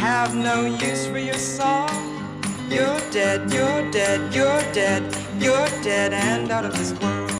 have no use for your song. You're dead, you're dead, you're dead, you're dead and out of this world.